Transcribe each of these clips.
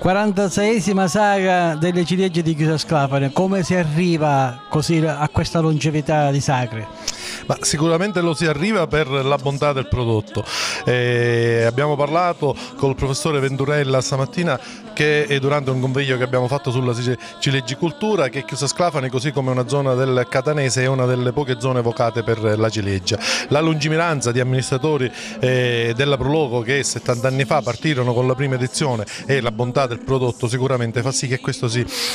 46esima sagra delle ciliegie di Chiusa Sclafani. Come si arriva così a questa longevità di sagre? Ma sicuramente lo si arriva per la bontà del prodotto. Abbiamo parlato col professore Venturella stamattina che durante un convegno che abbiamo fatto sulla cileggicoltura, che Chiusa Sclafani, così come una zona del Catanese, è una delle poche zone vocate per la ciliegia. La lungimiranza di amministratori della Proloco, che 70 anni fa partirono con la prima edizione, e la bontà del prodotto sicuramente fa sì che questo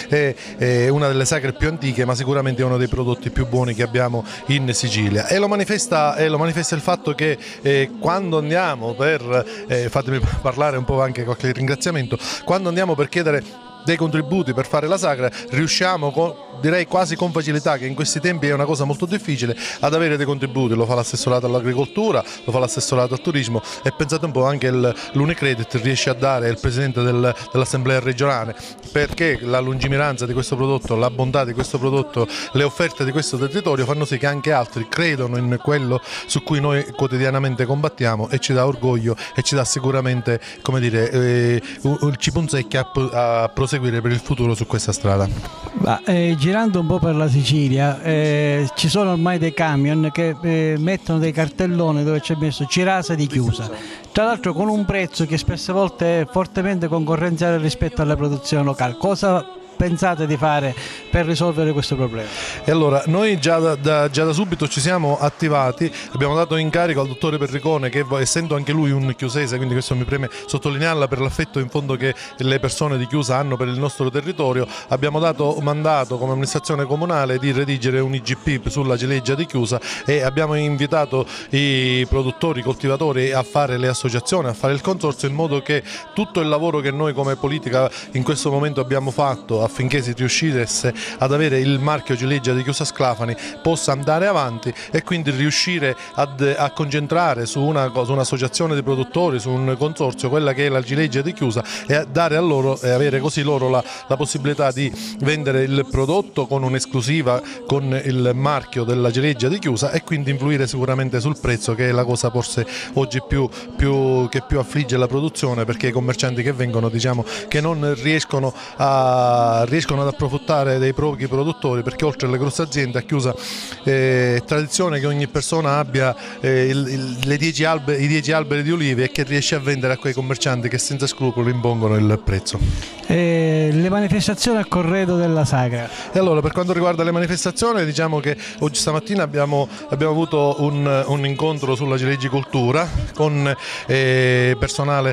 è una delle sagre più antiche, ma sicuramente è uno dei prodotti più buoni che abbiamo in Sicilia. E lo manifesta il fatto che quando andiamo fatemi parlare un po' anche qualche ringraziamento, quando andiamo per chiedere dei contributi per fare la sagra, riusciamo direi quasi con facilità, che in questi tempi è una cosa molto difficile, ad avere dei contributi. Lo fa l'assessorato all'agricoltura, lo fa l'assessorato al turismo, e pensate un po' anche l'Unicredit riesce a dare, il presidente dell'assemblea regionale, perché la lungimiranza di questo prodotto, la bontà di questo prodotto, le offerte di questo territorio fanno sì che anche altri credono in quello su cui noi quotidianamente combattiamo, e ci dà orgoglio e ci dà sicuramente, come dire, ci punzecchia a proseguire per il futuro su questa strada. Girando un po' per la Sicilia, ci sono ormai dei camion che mettono dei cartelloni dove c'è messo Cirasa di Chiusa, tra l'altro con un prezzo che spesse volte è fortemente concorrenziale rispetto alla produzione locale. Cosa pensate di fare per risolvere questo problema? E allora, noi già da subito ci siamo attivati, abbiamo dato incarico al dottore Perricone, che essendo anche lui un chiusese, quindi questo mi preme sottolinearla per l'affetto in fondo che le persone di Chiusa hanno per il nostro territorio, abbiamo dato mandato come amministrazione comunale di redigere un IGP sulla ciliegia di Chiusa, e abbiamo invitato i produttori, i coltivatori a fare le associazioni, a fare il consorzio, in modo che tutto il lavoro che noi come politica in questo momento abbiamo fatto affinché si riuscisse ad avere il marchio ciliegia di Chiusa Sclafani possa andare avanti, e quindi riuscire a concentrare su un'associazione di produttori, su un consorzio, quella che è la ciliegia di Chiusa, e a dare a loro e avere così loro la possibilità di vendere il prodotto con un'esclusiva con il marchio della ciliegia di Chiusa, e quindi influire sicuramente sul prezzo, che è la cosa forse oggi che più affligge la produzione, perché i commercianti che vengono, diciamo, che non riescono ad approfittare dei pochi produttori, perché oltre alle grosse aziende a Chiusa è tradizione che ogni persona abbia i 10 alberi di olive, e che riesce a vendere a quei commercianti che senza scrupoli impongono il prezzo. Le manifestazioni a corredo della sagra. E allora, per quanto riguarda le manifestazioni, diciamo che stamattina abbiamo avuto un incontro sulla cileggicoltura con personale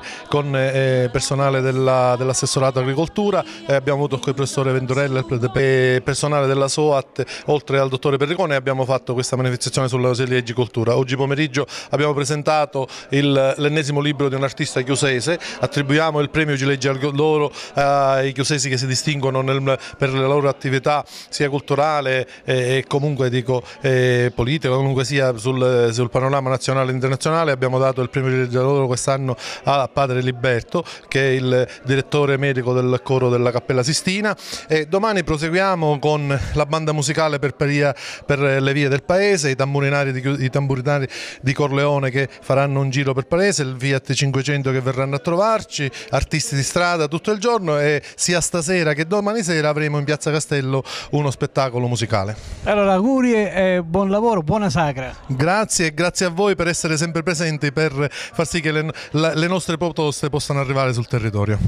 dell'assessorato agricoltura, abbiamo avuto con il professore Venturella e personale della SOAT, oltre al dottore Perricone. Abbiamo fatto questa manifestazione sulla cileggicoltura. Oggi pomeriggio abbiamo presentato l'ennesimo libro di un artista chiusese, attribuiamo il premio Ciliegia d'Oro ai chiusesi che si distinguono per la loro attività sia culturale e comunque politica, comunque sia sul panorama nazionale e internazionale. Abbiamo dato il premio Ciliegia d'Oro quest'anno a padre Liberto, che è il direttore medico del coro della Cappella Sistina, e domani proseguiamo con la banda musicale per le vie del paese, i tamburinari di Corleone che faranno un giro per il paese, il Fiat 500 che verranno a trovarci, artisti di strada tutto il giorno, e sia stasera che domani sera avremo in Piazza Castello uno spettacolo musicale. Allora, auguri e buon lavoro, buona sagra. Grazie, e grazie a voi per essere sempre presenti, per far sì che le nostre proposte possano arrivare sul territorio.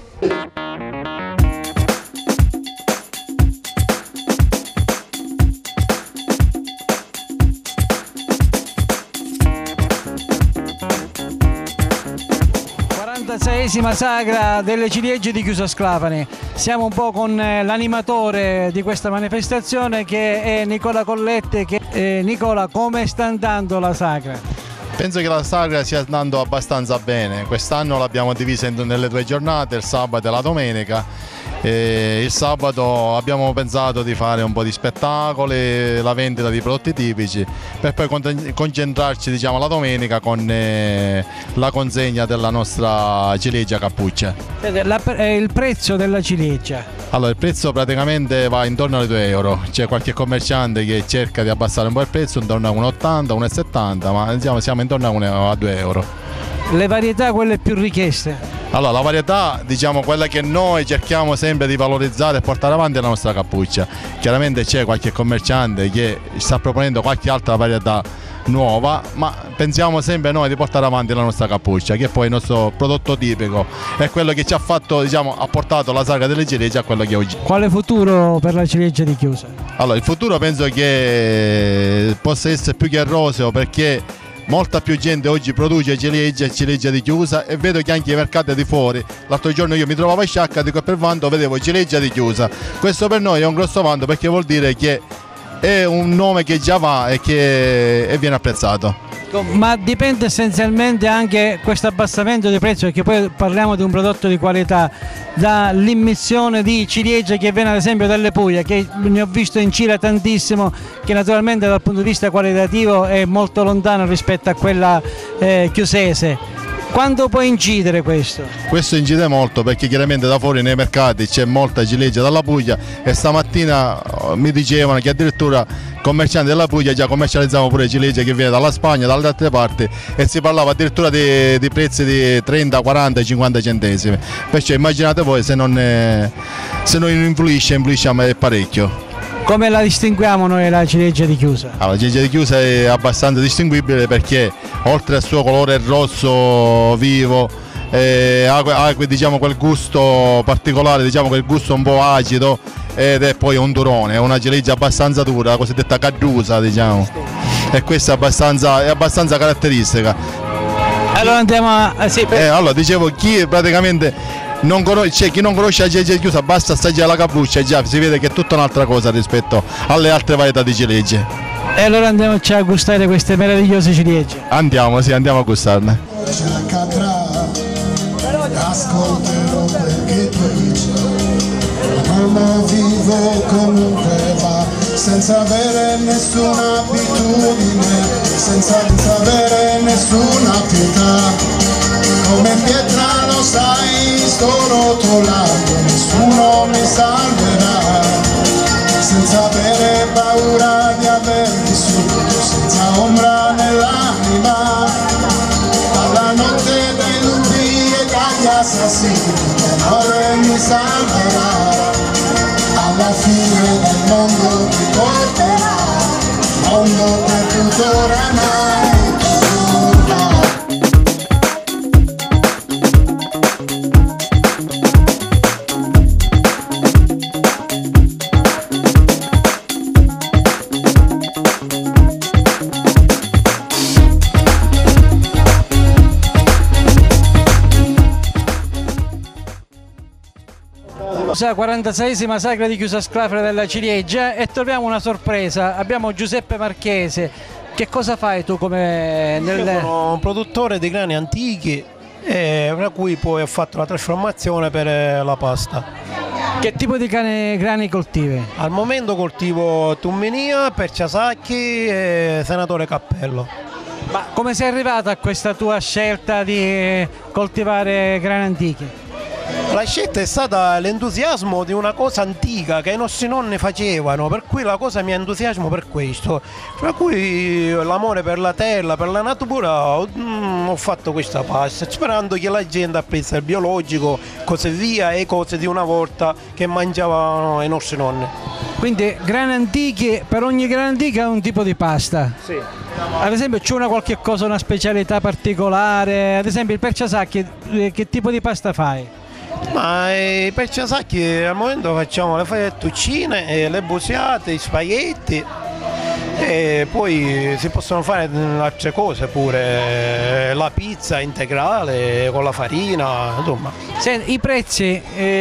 46esima sagra delle ciliegie di Chiusa Sclafani. Siamo un po' con l'animatore di questa manifestazione, che è Nicola Colletti. Nicola, come sta andando la sagra? Penso che la sagra stia andando abbastanza bene. Quest'anno l'abbiamo divisa nelle 2 giornate, il sabato e la domenica. Il sabato abbiamo pensato di fare un po' di spettacoli, la vendita di prodotti tipici, per poi concentrarci, diciamo, la domenica con la consegna della nostra ciliegia cappuccia. Il prezzo della ciliegia? Allora, il prezzo praticamente va intorno ai 2 euro. C'è qualche commerciante che cerca di abbassare un po' il prezzo, intorno a 1,80, 1,70, ma diciamo siamo intorno a 2 euro. Le varietà, quelle più richieste? Allora, la varietà, diciamo, quella che noi cerchiamo sempre di valorizzare e portare avanti è la nostra cappuccia. Chiaramente c'è qualche commerciante che sta proponendo qualche altra varietà nuova, ma pensiamo sempre noi di portare avanti la nostra cappuccia, che poi è il nostro prodotto tipico, è quello che ci ha fatto, diciamo, ha portato la sagra delle ciliegie a quello che è oggi. Quale futuro per la ciliegia di Chiusa? Allora, il futuro penso che possa essere più che roseo, perché molta più gente oggi produce ciliegia e ciliegia di Chiusa, e vedo che anche i mercati di fuori, l'altro giorno io mi trovavo a Sciacca, dico, per vanto vedevo ciliegia di Chiusa. Questo per noi è un grosso vanto, perché vuol dire che è un nome che già va e che viene apprezzato. Ma dipende essenzialmente anche questo abbassamento di prezzo, perché poi parliamo di un prodotto di qualità, dall'immissione di ciliegia che viene ad esempio dalle Puglie, che ne ho visto in Cile tantissimo, che naturalmente dal punto di vista qualitativo è molto lontano rispetto a quella chiusese. Quando può incidere questo? Questo incide molto, perché chiaramente da fuori nei mercati c'è molta ciliegia dalla Puglia, e stamattina mi dicevano che addirittura commercianti della Puglia già commercializzavano pure ciliegia che viene dalla Spagna, dalle altre parti, e si parlava addirittura di prezzi di 30, 40, 50 centesimi. Perciò immaginate voi se non influisce parecchio. Come la distinguiamo noi la ciliegia di Chiusa? La ciliegia di Chiusa è abbastanza distinguibile, perché oltre al suo colore rosso vivo ha diciamo, quel gusto particolare, diciamo, quel gusto un po' acido, ed è poi un durone, è una ciliegia abbastanza dura, la cosiddetta caddusa, diciamo, e questa è abbastanza caratteristica. Allora andiamo a... allora dicevo, chi praticamente chi non conosce la ciliegia di Chiusa, basta assaggiare la cappuccia e già si vede che è tutta un'altra cosa rispetto alle altre varietà di ciliegie. E allora andiamoci a gustare queste meravigliose ciliegie. Andiamo a gustarne. Ascolterò quel che tu dici, ma vivo comunque va, senza avere nessuna abitudine, senza avere nessuna pietà. Come pietra lo sai, sto rotolando, nessuno mi salverà, senza avere paura di aver vissuto, senza ombra nell'anima, dalla notte dei lupi e dagli assassini, l'amore mi salverà, alla fine del mondo mi porterà, mondo perduto oramai. La 46esima sagra di Chiusa Sclafera della ciliegia, e troviamo una sorpresa. Abbiamo Giuseppe Marchese. Che cosa fai tu come Io sono un produttore di grani antichi, tra cui poi ho fatto la trasformazione per la pasta. Che tipo di grani coltivi? Al momento coltivo Tumminia, Perciasacchi e Senatore Cappello. Ma come sei arrivato a questa tua scelta di coltivare grani antichi? La scelta è stata l'entusiasmo di una cosa antica che i nostri nonni facevano, per cui la cosa mi entusiasmo per questo, per cui l'amore per la terra, per la natura, ho fatto questa pasta, sperando che la gente apprezza il biologico, così via, e cose di una volta che mangiavano i nostri nonni. Quindi grani antichi, per ogni grano antico è un tipo di pasta? Sì. Ad esempio c'è qualche cosa, una specialità particolare? Ad esempio il Perciasacchi, che tipo di pasta fai? Ma i Perciasacchi al momento facciamo le fettuccine, le busiate, i spaghetti, e poi si possono fare altre cose pure, la pizza integrale con la farina, insomma. I prezzi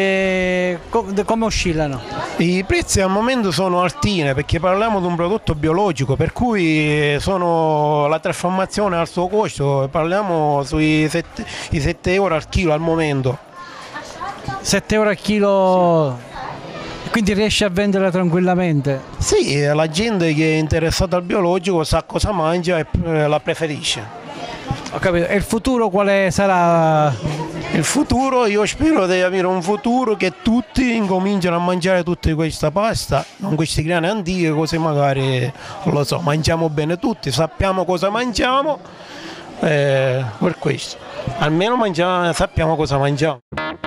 come oscillano? I prezzi al momento sono altine, perché parliamo di un prodotto biologico, per cui sono la trasformazione al suo costo, parliamo sui 7 euro al chilo al momento. 7 euro al chilo, quindi riesci a venderla tranquillamente? Sì, la gente che è interessata al biologico sa cosa mangia e la preferisce. Ho capito. E il futuro quale sarà? Il futuro, io spero di avere un futuro che tutti incominciano a mangiare tutta questa pasta, non questi grani antichi, così magari, non lo so, mangiamo bene tutti, sappiamo cosa mangiamo, Per questo, almeno sappiamo cosa mangiamo.